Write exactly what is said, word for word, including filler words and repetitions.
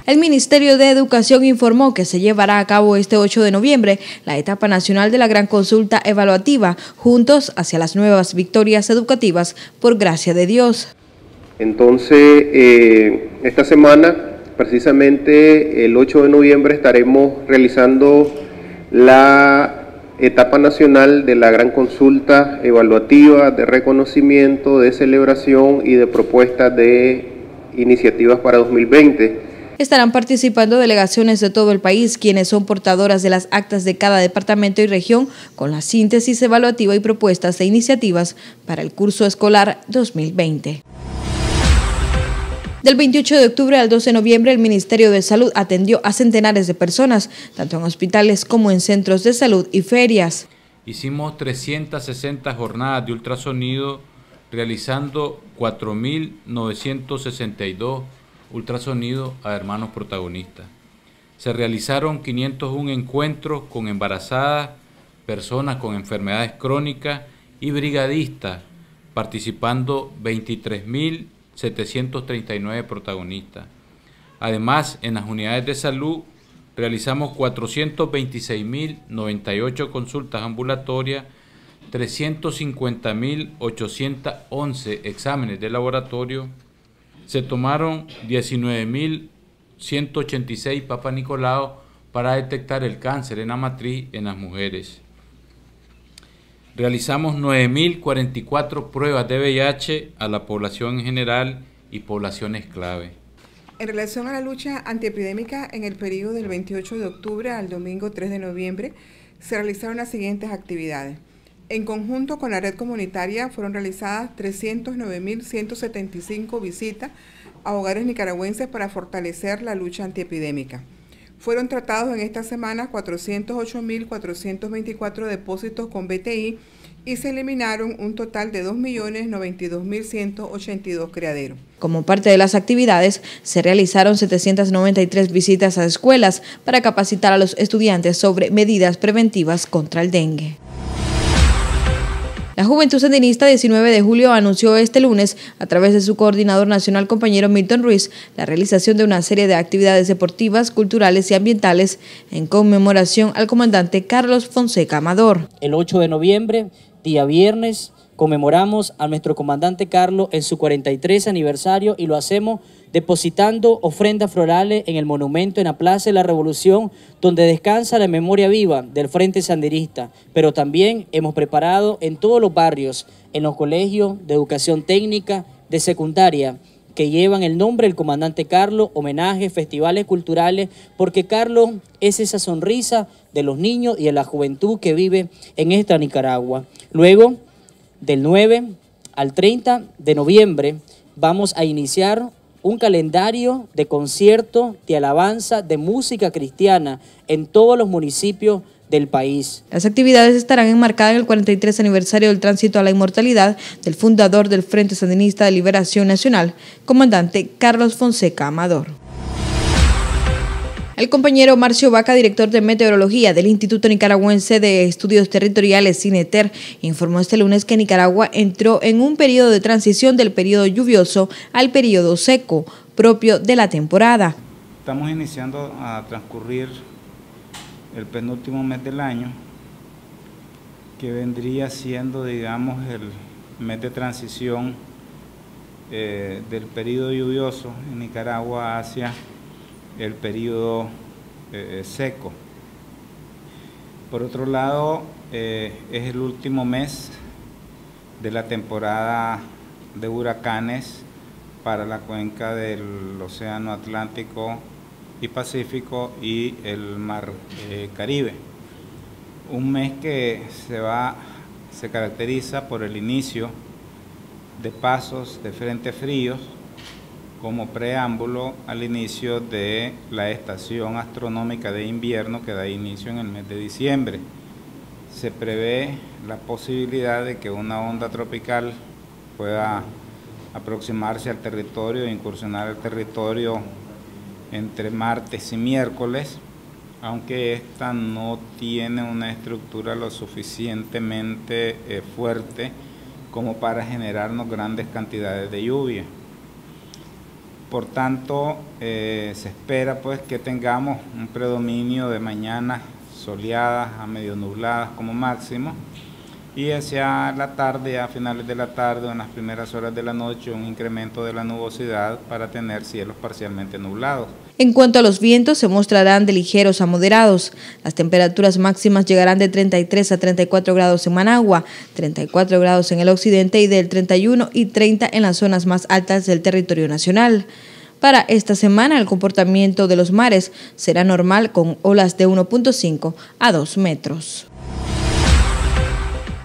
El Ministerio de Educación informó que se llevará a cabo este ocho de noviembre la etapa nacional de la Gran Consulta Evaluativa, Juntos hacia las nuevas victorias educativas, por gracia de Dios. Entonces, eh, esta semana, precisamente el ocho de noviembre, estaremos realizando la etapa nacional de la Gran Consulta Evaluativa de reconocimiento, de celebración y de propuestas de iniciativas para dos mil veinte. Estarán participando delegaciones de todo el país, quienes son portadoras de las actas de cada departamento y región, con la síntesis evaluativa y propuestas de iniciativas para el curso escolar dos mil veinte. Del veintiocho de octubre al doce de noviembre, el Ministerio de Salud atendió a centenares de personas, tanto en hospitales como en centros de salud y ferias. Hicimos trescientas sesenta jornadas de ultrasonido, realizando cuatro mil novecientos sesenta y dos ultrasonidos a hermanos protagonistas. Se realizaron quinientos uno encuentros con embarazadas, personas con enfermedades crónicas y brigadistas, participando veintitrés mil setecientos treinta y nueve protagonistas. Además, en las unidades de salud realizamos cuatrocientos veintiséis mil noventa y ocho consultas ambulatorias, trescientos cincuenta mil ochocientos once exámenes de laboratorio, se tomaron diecinueve mil ciento ochenta y seis Papa Nicolau para detectar el cáncer en la matriz en las mujeres. Realizamos nueve mil cuarenta y cuatro pruebas de V I H a la población en general y poblaciones clave. En relación a la lucha antiepidémica, en el periodo del veintiocho de octubre al domingo tres de noviembre, se realizaron las siguientes actividades. En conjunto con la red comunitaria fueron realizadas trescientos nueve mil ciento setenta y cinco visitas a hogares nicaragüenses para fortalecer la lucha antiepidémica. Fueron tratados en esta semana cuatrocientos ocho mil cuatrocientos veinticuatro depósitos con B T I y se eliminaron un total de dos millones noventa y dos mil ciento ochenta y dos criaderos. Como parte de las actividades, se realizaron setecientas noventa y tres visitas a escuelas para capacitar a los estudiantes sobre medidas preventivas contra el dengue. La Juventud Sandinista diecinueve de julio anunció este lunes, a través de su coordinador nacional compañero Milton Ruiz, la realización de una serie de actividades deportivas, culturales y ambientales en conmemoración al comandante Carlos Fonseca Amador. El ocho de noviembre, día viernes, conmemoramos a nuestro comandante Carlos en su cuarenta y tres aniversario y lo hacemos depositando ofrendas florales en el monumento en la Plaza de la Revolución, donde descansa la memoria viva del Frente Sandinista, pero también hemos preparado en todos los barrios, en los colegios de educación técnica, de secundaria, que llevan el nombre del comandante Carlos, homenajes, festivales culturales, porque Carlos es esa sonrisa de los niños y de la juventud que vive en esta Nicaragua. Luego, del nueve al treinta de noviembre, vamos a iniciar un calendario de conciertos, de alabanza, de música cristiana en todos los municipios del país. Las actividades estarán enmarcadas en el cuarenta y tres aniversario del tránsito a la inmortalidad del fundador del Frente Sandinista de Liberación Nacional, comandante Carlos Fonseca Amador. El compañero Marcio Vaca, director de Meteorología del Instituto Nicaragüense de Estudios Territoriales, INETER, informó este lunes que Nicaragua entró en un periodo de transición del periodo lluvioso al periodo seco, propio de la temporada. Estamos iniciando a transcurrir el penúltimo mes del año, que vendría siendo, digamos, el mes de transición eh, del periodo lluvioso en Nicaragua hacia el periodo eh, seco. Por otro lado, eh, es el último mes de la temporada de huracanes para la cuenca del Océano Atlántico y Pacífico y el Mar eh, Caribe. Un mes que se, va, se caracteriza por el inicio de pasos de frentes fríos como preámbulo al inicio de la estación astronómica de invierno que da inicio en el mes de diciembre. Se prevé la posibilidad de que una onda tropical pueda aproximarse al territorio e incursionar al territorio entre martes y miércoles, aunque esta no tiene una estructura lo suficientemente eh, fuerte como para generarnos grandes cantidades de lluvia. Por tanto, eh, se espera pues que tengamos un predominio de mañanas soleadas a medio nubladas como máximo, y hacia la tarde, a finales de la tarde o en las primeras horas de la noche, un incremento de la nubosidad para tener cielos parcialmente nublados. En cuanto a los vientos, se mostrarán de ligeros a moderados. Las temperaturas máximas llegarán de treinta y tres a treinta y cuatro grados en Managua, treinta y cuatro grados en el occidente y del treinta y uno y treinta en las zonas más altas del territorio nacional. Para esta semana, el comportamiento de los mares será normal con olas de uno punto cinco a dos metros.